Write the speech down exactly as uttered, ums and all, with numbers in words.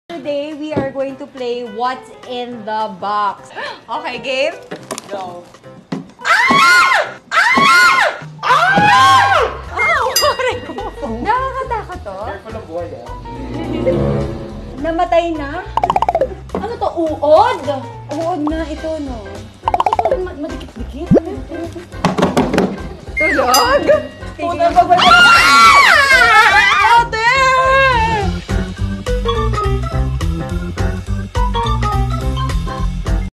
Today, we are going to play What's in the Box. Okay, game? Go. Ah! Ah! Ah! Ah! Nakakatakot to. Careful ang buhay ah. Namatay na? Ano to? Uod? Uod na ito, no? Bakit pa madikit-dikit? Tulog? Puta, pag